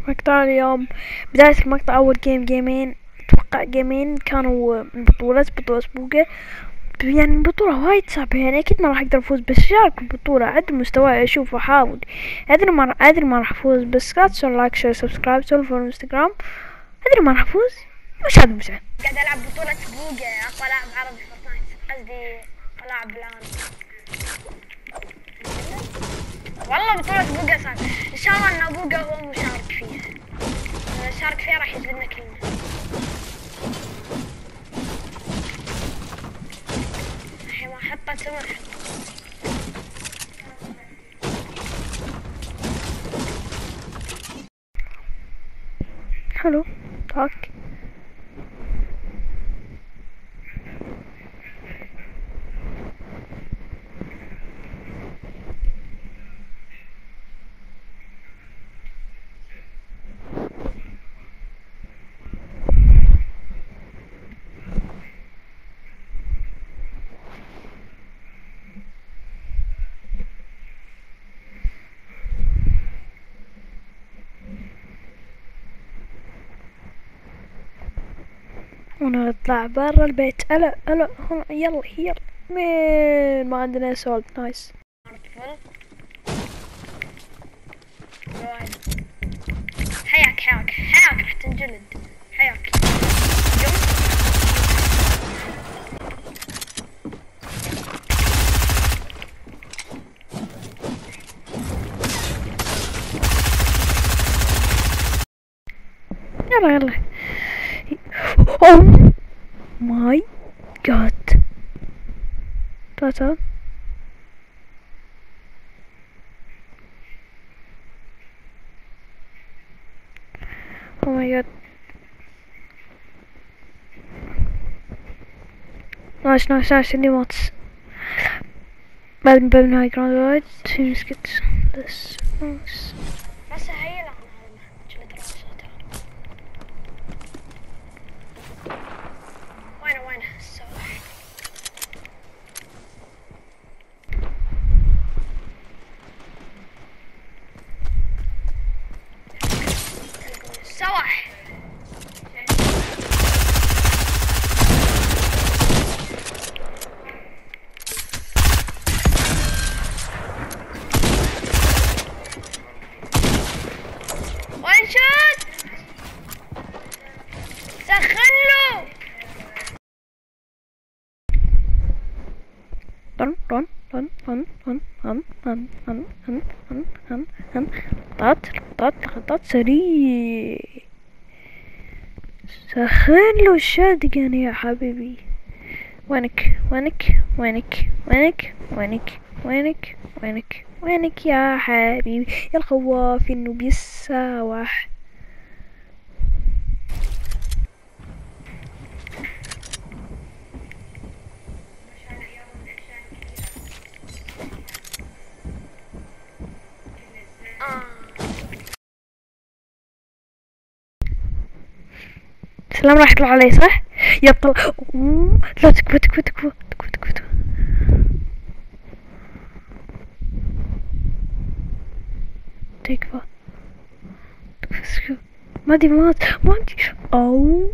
مقطع اليوم، بداية المقطع أول جيمين أتوقع جيمين كانوا من بطولة بوكا، يعني بطولة وايد صعبة، يعني أكيد ما راح أقدر أفوز، بس شارك البطولة عد مستواي أشوف وأحاول. أدري ما راح أفوز، بس لا تنسون لايك شير سبسكرايب سولفوا الانستغرام. أدري ما راح أفوز، مش هذا مزعل. قاعد ألعب بطولة بوكا، أقوى لاعب عربي فورتنايت، قصدي لاعب الآن. والله بطولة بوكا صعبة، إن شاء الله إن بوكا هو مشارك فيها، إذا شارك فيها راح يجلبنا كلنا. الحين ما حطت سمح. حلو تاك. وانا اطلع برا البيت. الا هنا يلا مين ما عندنا سولت. نايس. حياك راح تنجلد. حياك يلا اوه ماي جاد. تعال اوه ماي جاد. نايس عندي ماتس. بعد ببني هاي جراوند وايد مسكت بس نايس. بس هي لا وين سواح. وين شوت سخنلو. لقطات سريع. سخن له الشاتجن يا حبيبي. وينك يا حبيبي يا الخواف انه بيساوح. سلام راح يطلع علي صح؟ يطلع. لا تكفى ما ادري او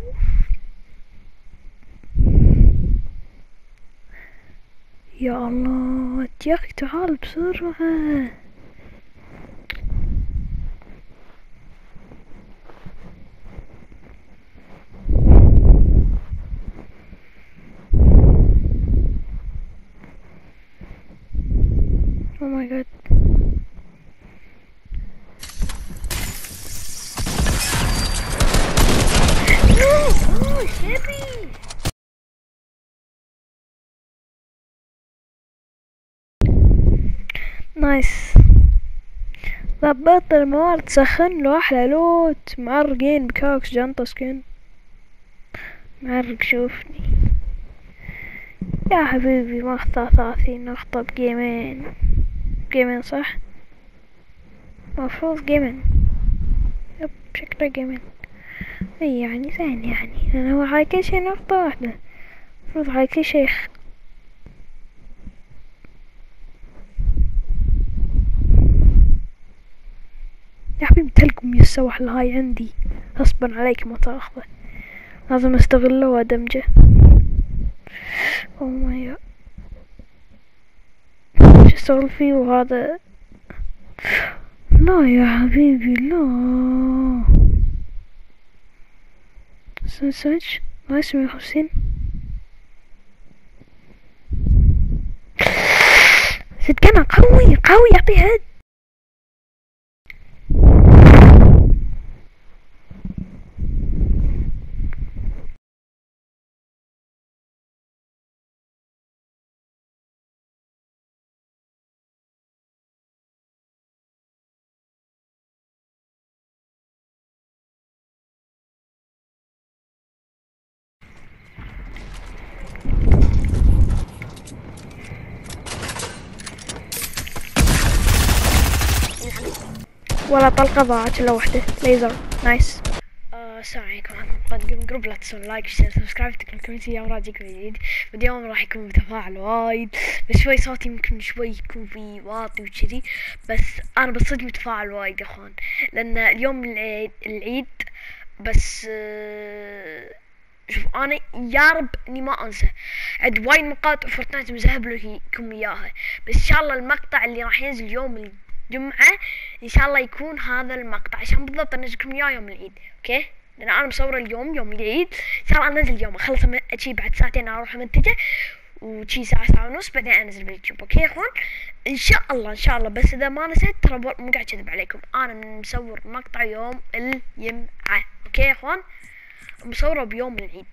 يا الله يا اخي تعال بسرعة. Oh my god. No! Heavy! نايس. ضبط الموارد سخن له احلى لوت. معرقين بكاكس جنطة سكين معرق. شوفني يا حبيبي ما اخطأ 30 اخطأ بجيمين صح؟ مفروض جيمين. يب شكله جيمين. اي يعني زين يعني لان هو على كل شي نقطة واحدة. مفروض على كل شي يا حبيبي تلقم يس السوح الهاي عندي غصبا عليك ما تاخذه، لازم استغله وادمجه. او ماي جاد، شو اشتغل فيه وهذا؟ لا يا حبيبي لا. سنسج نايس 150. صدقنا قوي قوي، يعطي هيد. ولا طلقة ضاعت الا وحدة ليزر نايس. السلام عليكم، معكم مقدم جروب. لا تنسون لايك وشير سبسكرايب تكون الكومنتي يوم راجعكم جديد. اليوم راح يكون بتفاعل وايد، بس شوي صوتي يمكن شوي يكون فيه واطي وكذي، بس انا بالصدق متفاعل وايد يا اخوان، لان اليوم العيد. بس شوف انا يا رب اني ما انسى، عند وايد مقاطع فورتنايت مذهب لكم اياها، بس ان شاء الله المقطع اللي راح ينزل يوم الجمعة ان شاء الله يكون هذا المقطع، عشان بالضبط انزلكم اياه يوم العيد. اوكي، لان انا مصوره اليوم يوم العيد، ان شاء الله انزل اليوم، اخلص اشي بعد ساعتين اروح منتجه وشي ساعة ونص بعدين انزل باليوتيوب. اوكي يا اخوان، ان شاء الله ان شاء الله. بس اذا ما نسيت ترى مو قاعد اكذب عليكم، انا مصور مقطع يوم الجمعة. اوكي يا اخوان، مصوره بيوم العيد،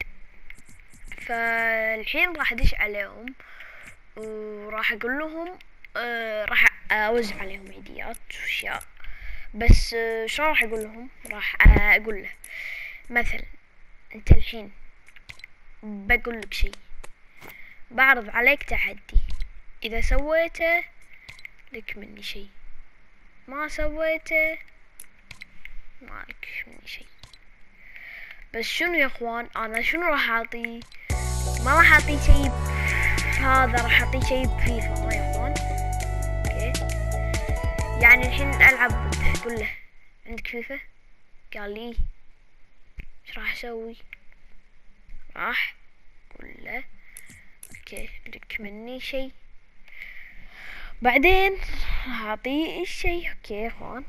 فالحين راح ادش عليهم وراح اقول لهم راح اوزع عليهم عيديات واشياء. بس شو راح اقول لهم؟ راح اقول له مثلا انت الحين بقول لك شيء، بعرض عليك تحدي، اذا سويته لك مني شيء، ما سويته ما لك مني شيء. بس شنو يا اخوان، انا شنو راح اعطيه؟ ما راح اعطيه شيء هذا، راح اعطيه شيء بفيفا يا اخوان. اوكي، يعني الحين العب قول له عندك فيفا؟ قال لي ايش راح اسوي؟ راح قول له اوكي لك مني شيء، بعدين راح اعطيه الشيء. اوكي يا اخوان،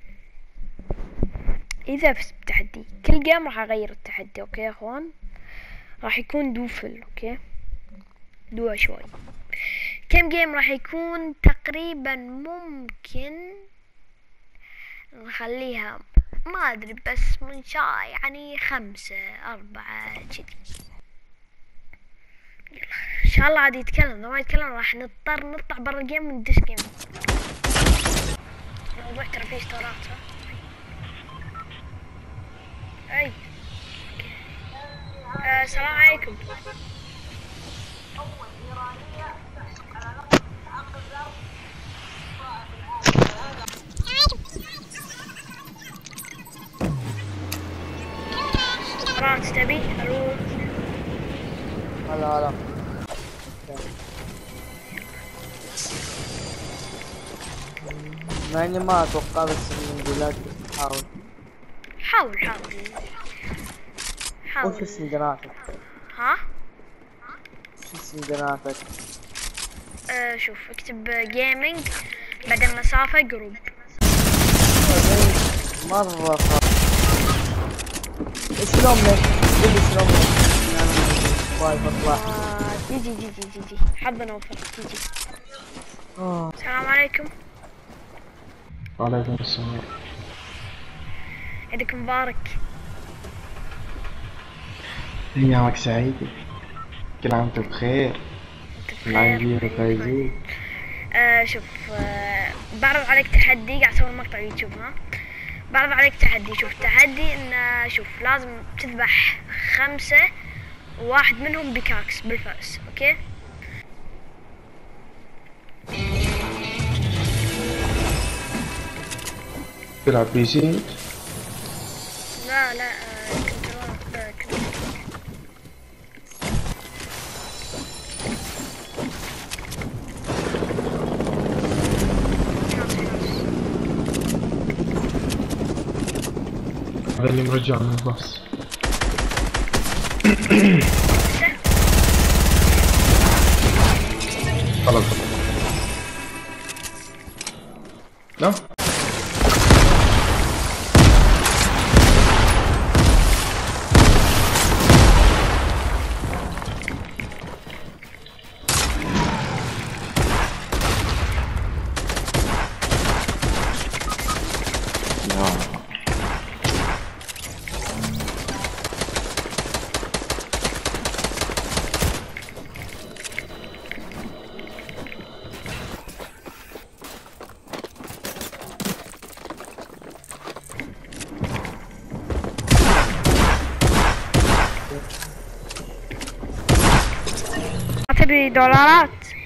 اذا فزت بتحدي كل جيم راح اغير التحدي. اوكي يا اخوان، راح يكون دوفل. اوكي، دوا شوي. كم جيم راح يكون تقريبا؟ ممكن نخليها ما ادري، بس من شاء يعني 5 4 كذي. ان شاء الله عاد يتكلم، لو ما يتكلم راح نضطر نطلع برا الجيم وندش جيم. الموضوع ترى فيه ستارات صح؟ اي السلام عليكم. ستارات تبي؟ الو هلا مع اني ما اتوقع، بس بالله حاول حاول. وش اسم قناتك؟ ها؟ وش اسم قناتك؟ شوف اكتب جيمنج بعد المسافة جروب. مرة صعب. شلون لك؟ قولي شلون لك؟ وايد اطلع. جي حظنا وفر. جي السلام عليكم. وعليكم السلام. عيدك مبارك. أيامك سعيدة، كل عام وأنت بخير. العائلين فايزين. شوف بعرض عليك تحدي، قاعد اسوي مقطع يوتيوب. ها، بعرض عليك تحدي. شوف تحدي ان شوف لازم تذبح 5 وواحد منهم بكاكس بالفأس. اوكي، تلعب بي سي؟ لا كنت هذا اللي مرجع من الباص. خلاص لا تبي دولارات؟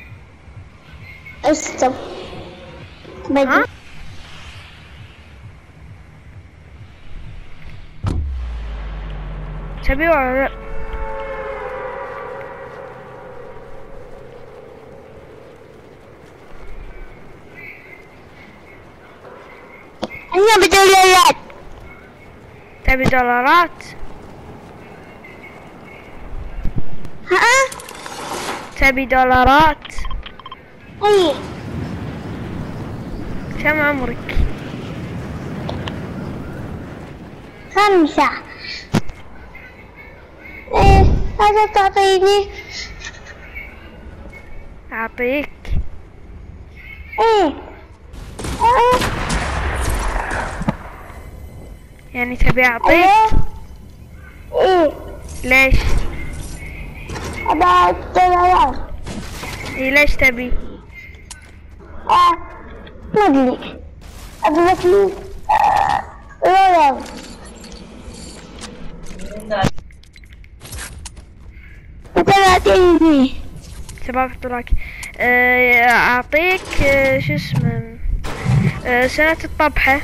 استو ها؟ تبي ولا لا؟ أنا بدولارات. تبي دولارات؟ ها؟ تبي دولارات؟ اي. كم عمرك؟ 5. ايه هذا تعطيني؟ أعطيك. ايه. يعني تبي أعطيك؟ ايه. ليش؟ أبغى دولارات. إيه ليش تبي؟ ما أدري. أبغى فلوس. دولار. وثلاثين. شباب احتراك. أعطيك شو اسمه سنة الطبحة.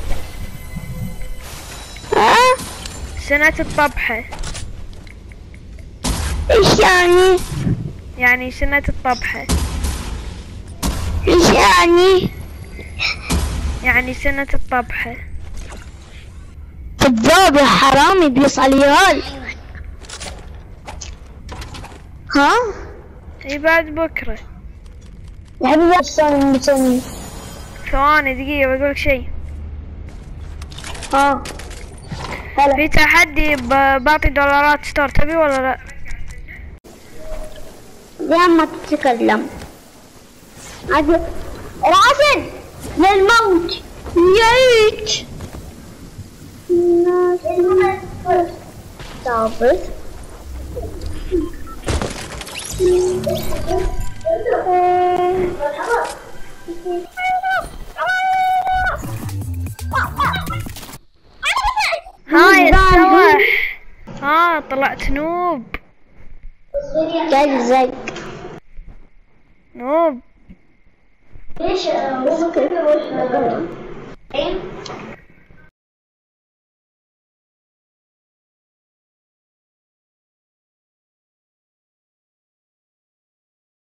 سنة الطبحة. ايش يعني؟ يعني سنة الطبحة. ايش يعني؟ يعني سنة الطبحة. كذاب يا حرامي بيصل ريال. ها؟ اي بعد بكرة. يا حبيبي شلون مسوي؟ ثواني دقيقة بقولك شي. ها؟ هلا. في تحدي بعطي دولارات ستور، تبي ولا لا؟ زين ما تتكلم. راشد للموت يعيش. ثابت. ها يا سواح. ها طلعت نوب. جاي زيك. نوب. ليش